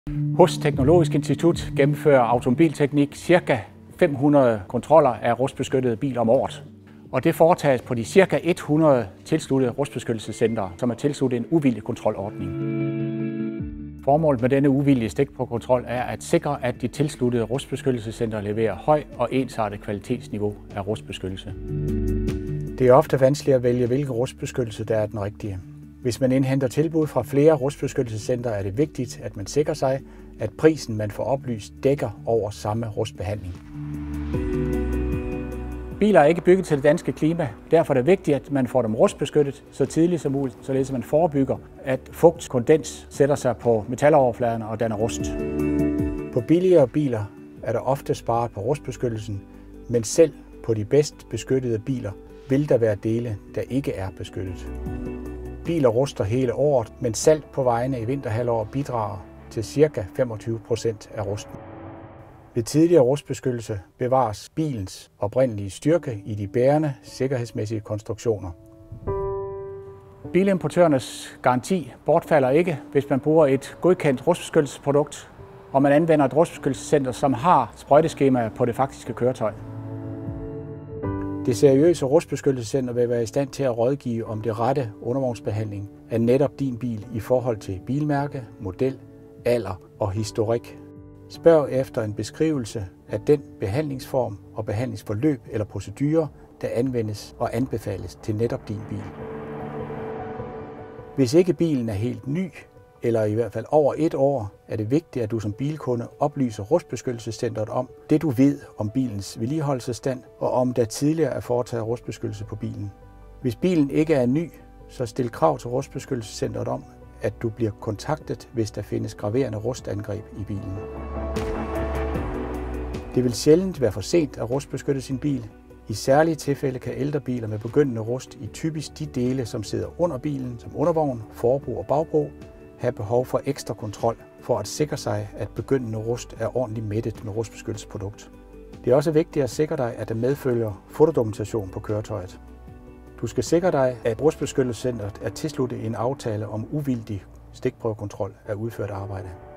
Hos Teknologisk Institut gennemfører Automobilteknik ca. 500 kontroller af rustbeskyttede biler om året. Og det foretages på de ca. 100 tilsluttede rustbeskyttelsescentre, som er tilsluttet en uvildig kontrolordning. Formålet med denne uvildige stikprøvekontrol er at sikre, at de tilsluttede rustbeskyttelsescentre leverer høj og ensartet kvalitetsniveau af rustbeskyttelse. Det er ofte vanskeligt at vælge, hvilken rustbeskyttelse der er den rigtige. Hvis man indhenter tilbud fra flere rustbeskyttelsescentre, er det vigtigt, at man sikrer sig, at prisen, man får oplyst, dækker over samme rustbehandling. Biler er ikke bygget til det danske klima. Derfor er det vigtigt, at man får dem rustbeskyttet så tidligt som muligt, således man forebygger, at fugt, kondens sætter sig på metaloverfladerne og danner rust. På billigere biler er der ofte sparet på rustbeskyttelsen, men selv på de bedst beskyttede biler vil der være dele, der ikke er beskyttet. Biler ruster hele året, men salt på vejene i vinterhalvår bidrager til ca. 25% af rusten. Ved tidligere rustbeskyttelse bevares bilens oprindelige styrke i de bærende sikkerhedsmæssige konstruktioner. Bilimportørernes garanti bortfalder ikke, hvis man bruger et godkendt rustbeskyttelsesprodukt, og man anvender et rustbeskyttelsescenter, som har sprøjteskemaer på det faktiske køretøj. Det seriøse rustbeskyttelsescenter vil være i stand til at rådgive om det rette undervognsbehandling af netop din bil i forhold til bilmærke, model, alder og historik. Spørg efter en beskrivelse af den behandlingsform og behandlingsforløb eller procedure, der anvendes og anbefales til netop din bil. Hvis ikke bilen er helt ny, eller i hvert fald over 1 år, er det vigtigt, at du som bilkunde oplyser rustbeskyttelsescentret om det, du ved om bilens vedligeholdelsesstand og om der tidligere er foretaget rustbeskyttelse på bilen. Hvis bilen ikke er ny, så stil krav til rustbeskyttelsescentret om, at du bliver kontaktet, hvis der findes graverende rustangreb i bilen. Det vil sjældent være for sent at rustbeskytte sin bil. I særlige tilfælde kan ældre biler med begyndende rust i typisk de dele, som sidder under bilen, som undervogn, forbro og bagbro, have behov for ekstra kontrol for at sikre sig, at begyndende rust er ordentligt mættet med rustbeskyttelsesprodukt. Det er også vigtigt at sikre dig, at der medfølger fotodokumentation på køretøjet. Du skal sikre dig, at rustbeskyttelsescentret er tilsluttet en aftale om uvildig stikprøvekontrol af udført arbejde.